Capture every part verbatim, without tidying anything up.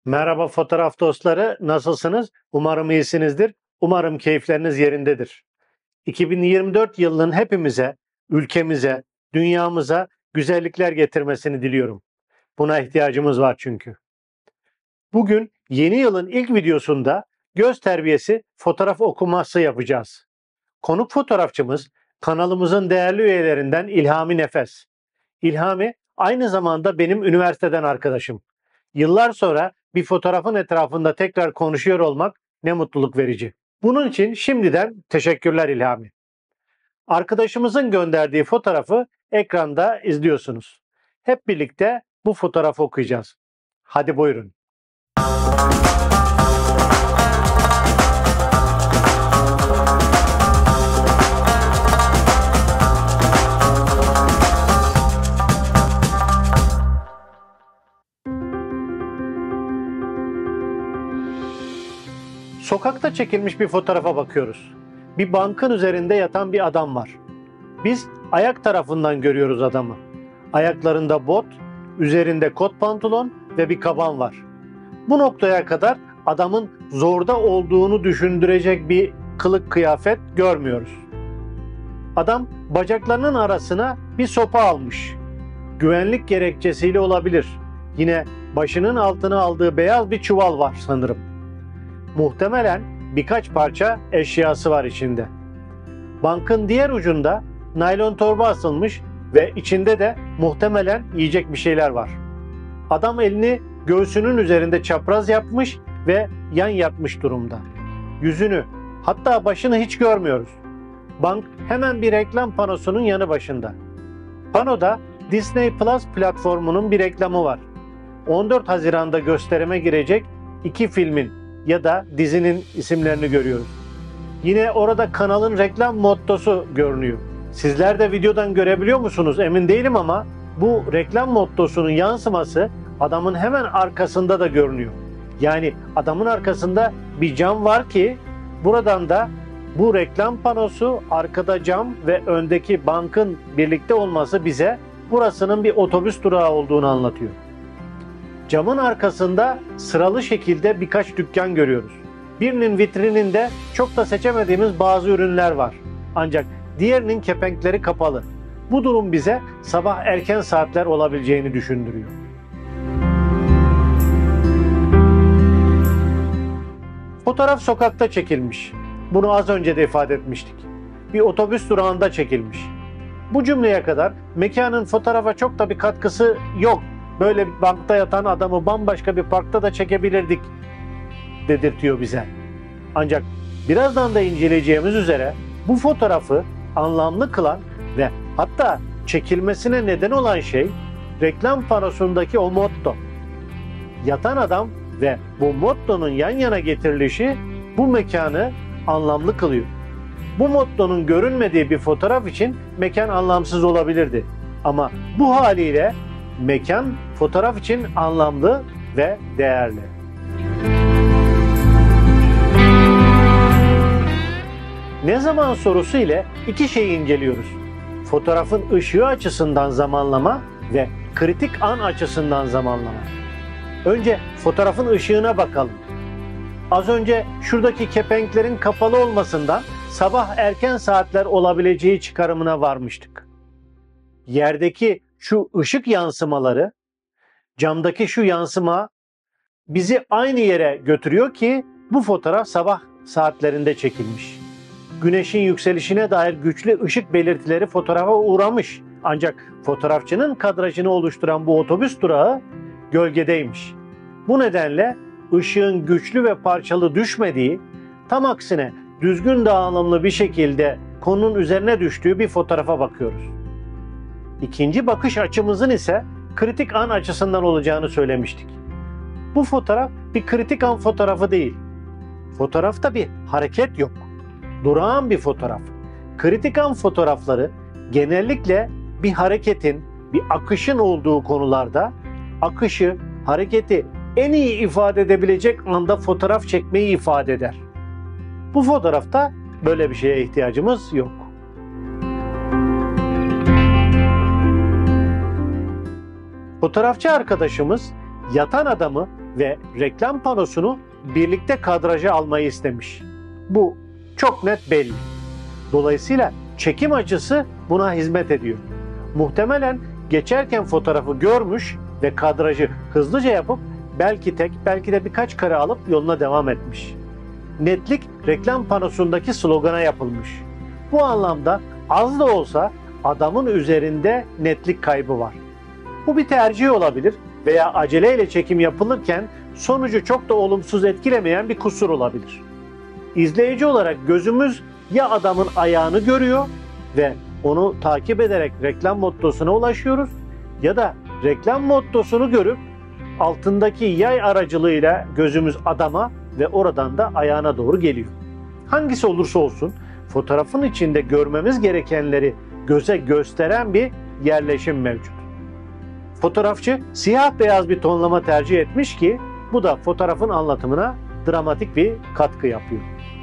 Merhaba fotoğraf dostları, nasılsınız? Umarım iyisinizdir. Umarım keyifleriniz yerindedir. iki bin yirmi dört yılının hepimize, ülkemize, dünyamıza güzellikler getirmesini diliyorum. Buna ihtiyacımız var çünkü. Bugün yeni yılın ilk videosunda göz terbiyesi fotoğraf okuması yapacağız. Konuk fotoğrafçımız kanalımızın değerli üyelerinden İlhami Nefes. İlhami aynı zamanda benim üniversiteden arkadaşım. Yıllar sonra bir fotoğrafın etrafında tekrar konuşuyor olmak ne mutluluk verici. Bunun için şimdiden teşekkürler İlhami. Arkadaşımızın gönderdiği fotoğrafı ekranda izliyorsunuz. Hep birlikte bu fotoğrafı okuyacağız. Hadi buyurun. Sokakta çekilmiş bir fotoğrafa bakıyoruz. Bir bankın üzerinde yatan bir adam var. Biz ayak tarafından görüyoruz adamı. Ayaklarında bot, üzerinde kot pantolon ve bir kaban var. Bu noktaya kadar adamın zorda olduğunu düşündürecek bir kılık kıyafet görmüyoruz. Adam bacaklarının arasına bir sopa almış. Güvenlik gerekçesiyle olabilir. Yine başının altına aldığı beyaz bir çuval var sanırım. Muhtemelen birkaç parça eşyası var içinde. Bankın diğer ucunda naylon torba asılmış ve içinde de muhtemelen yiyecek bir şeyler var. Adam elini göğsünün üzerinde çapraz yapmış ve yan yatmış durumda. Yüzünü, hatta başını hiç görmüyoruz. Bank hemen bir reklam panosunun yanı başında. Panoda Disney Plus platformunun bir reklamı var. on dört Haziran'da gösterime girecek iki filmin ya da dizinin isimlerini görüyoruz. Yine orada kanalın reklam mottosu görünüyor. Sizler de videodan görebiliyor musunuz emin değilim ama bu reklam mottosunun yansıması adamın hemen arkasında da görünüyor. Yani adamın arkasında bir cam var ki buradan da bu reklam panosu, arkada cam ve öndeki bankın birlikte olması bize burasının bir otobüs durağı olduğunu anlatıyor. Camın arkasında sıralı şekilde birkaç dükkan görüyoruz. Birinin vitrininde çok da seçemediğimiz bazı ürünler var. Ancak diğerinin kepenkleri kapalı. Bu durum bize sabah erken saatler olabileceğini düşündürüyor. Fotoğraf sokakta çekilmiş. Bunu az önce de ifade etmiştik. Bir otobüs durağında çekilmiş. Bu cümleye kadar mekanın fotoğrafa çok da bir katkısı yok. Böyle bir bankta yatan adamı bambaşka bir parkta da çekebilirdik dedirtiyor bize. Ancak birazdan da inceleyeceğimiz üzere bu fotoğrafı anlamlı kılan ve hatta çekilmesine neden olan şey reklam panosundaki o motto. Yatan adam ve bu mottonun yan yana getirilişi bu mekanı anlamlı kılıyor. Bu mottonun görünmediği bir fotoğraf için mekan anlamsız olabilirdi. Ama bu haliyle mekan fotoğraf için anlamlı ve değerli. Ne zaman sorusu ile iki şeyi inceliyoruz. Fotoğrafın ışığı açısından zamanlama ve kritik an açısından zamanlama. Önce fotoğrafın ışığına bakalım. Az önce şuradaki kepenklerin kapalı olmasından sabah erken saatler olabileceği çıkarımına varmıştık. Yerdeki şu ışık yansımaları, camdaki şu yansıma bizi aynı yere götürüyor ki bu fotoğraf sabah saatlerinde çekilmiş. Güneşin yükselişine dair güçlü ışık belirtileri fotoğrafa uğramış. Ancak fotoğrafçının kadrajını oluşturan bu otobüs durağı gölgedeymiş. Bu nedenle ışığın güçlü ve parçalı düşmediği, tam aksine düzgün dağılımlı bir şekilde konunun üzerine düştüğü bir fotoğrafa bakıyoruz. İkinci bakış açımızın ise kritik an açısından olacağını söylemiştik. Bu fotoğraf bir kritik an fotoğrafı değil. Fotoğrafta bir hareket yok. Durağan bir fotoğraf. Kritik an fotoğrafları genellikle bir hareketin, bir akışın olduğu konularda akışı, hareketi en iyi ifade edebilecek anda fotoğraf çekmeyi ifade eder. Bu fotoğrafta böyle bir şeye ihtiyacımız yok. Fotoğrafçı arkadaşımız yatan adamı ve reklam panosunu birlikte kadraja almayı istemiş. Bu çok net belli. Dolayısıyla çekim açısı buna hizmet ediyor. Muhtemelen geçerken fotoğrafı görmüş ve kadrajı hızlıca yapıp belki tek, belki de birkaç kare alıp yoluna devam etmiş. Netlik reklam panosundaki slogana yapılmış. Bu anlamda az da olsa adamın üzerinde netlik kaybı var. Bu bir tercih olabilir veya aceleyle çekim yapılırken sonucu çok da olumsuz etkilemeyen bir kusur olabilir. İzleyici olarak gözümüz ya adamın ayağını görüyor ve onu takip ederek reklam mottosuna ulaşıyoruz ya da reklam mottosunu görüp altındaki yay aracılığıyla gözümüz adama ve oradan da ayağına doğru geliyor. Hangisi olursa olsun fotoğrafın içinde görmemiz gerekenleri göze gösteren bir yerleşim mevcut. Fotoğrafçı siyah beyaz bir tonlama tercih etmiş ki bu da fotoğrafın anlatımına dramatik bir katkı yapıyor.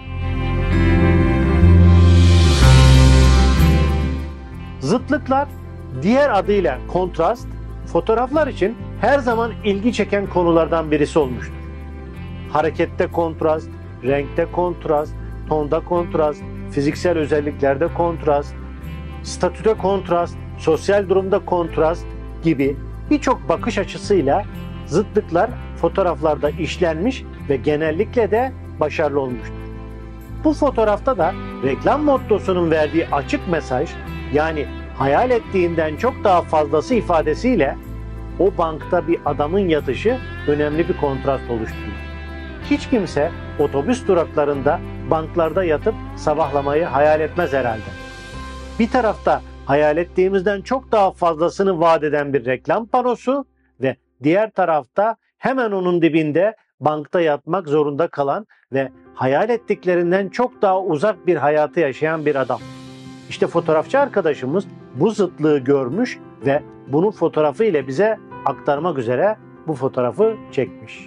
Zıtlıklar, diğer adıyla kontrast, fotoğraflar için her zaman ilgi çeken konulardan birisi olmuştur. Harekette kontrast, renkte kontrast, tonda kontrast, fiziksel özelliklerde kontrast, statüde kontrast, sosyal durumda kontrast gibi birçok bakış açısıyla zıtlıklar fotoğraflarda işlenmiş ve genellikle de başarılı olmuştur. Bu fotoğrafta da reklam mottosunun verdiği açık mesaj, yani hayal ettiğinden çok daha fazlası ifadesiyle o bankta bir adamın yatışı önemli bir kontrast oluşturuyor. Hiç kimse otobüs duraklarında banklarda yatıp sabahlamayı hayal etmez herhalde. Bir tarafta hayal ettiğimizden çok daha fazlasını vaat eden bir reklam panosu ve diğer tarafta hemen onun dibinde bankta yatmak zorunda kalan ve hayal ettiklerinden çok daha uzak bir hayatı yaşayan bir adam. İşte fotoğrafçı arkadaşımız bu zıtlığı görmüş ve bunun fotoğrafı ile bize aktarmak üzere bu fotoğrafı çekmiş.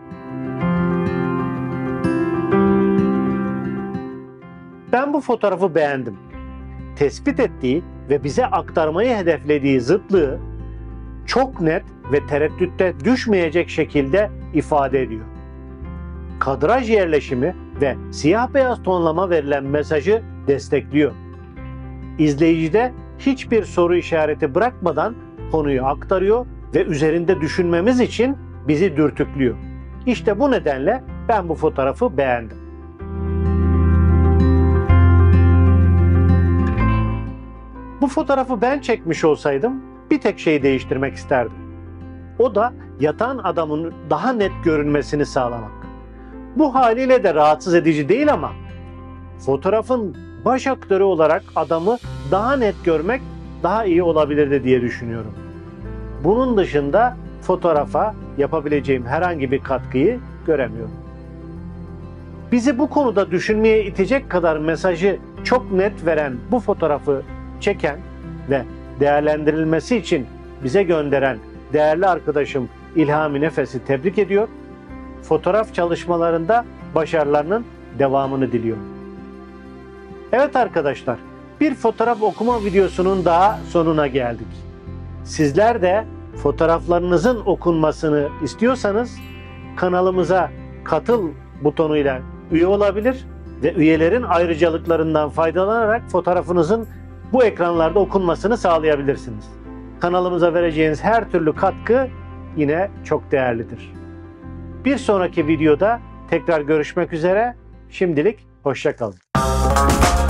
Ben bu fotoğrafı beğendim. Tespit ettiği ve bize aktarmayı hedeflediği zıtlığı çok net ve tereddütte düşmeyecek şekilde ifade ediyor. Kadraj yerleşimi ve siyah beyaz tonlama verilen mesajı destekliyor. İzleyicide hiçbir soru işareti bırakmadan konuyu aktarıyor ve üzerinde düşünmemiz için bizi dürtüklüyor. İşte bu nedenle ben bu fotoğrafı beğendim. Bu fotoğrafı ben çekmiş olsaydım bir tek şeyi değiştirmek isterdim. O da yatan adamın daha net görünmesini sağlamak. Bu haliyle de rahatsız edici değil ama fotoğrafın baş aktörü olarak adamı daha net görmek daha iyi olabilirdi diye düşünüyorum. Bunun dışında fotoğrafa yapabileceğim herhangi bir katkıyı göremiyorum. Bizi bu konuda düşünmeye itecek kadar mesajı çok net veren bu fotoğrafı çeken ve değerlendirilmesi için bize gönderen değerli arkadaşım İlhami Nefes'i tebrik ediyor. Fotoğraf çalışmalarında başarılarının devamını diliyorum. Evet arkadaşlar, bir fotoğraf okuma videosunun daha sonuna geldik. Sizler de fotoğraflarınızın okunmasını istiyorsanız kanalımıza katıl butonuyla üye olabilir ve üyelerin ayrıcalıklarından faydalanarak fotoğrafınızın bu ekranlarda okunmasını sağlayabilirsiniz. Kanalımıza vereceğiniz her türlü katkı yine çok değerlidir. Bir sonraki videoda tekrar görüşmek üzere. Şimdilik hoşça kalın.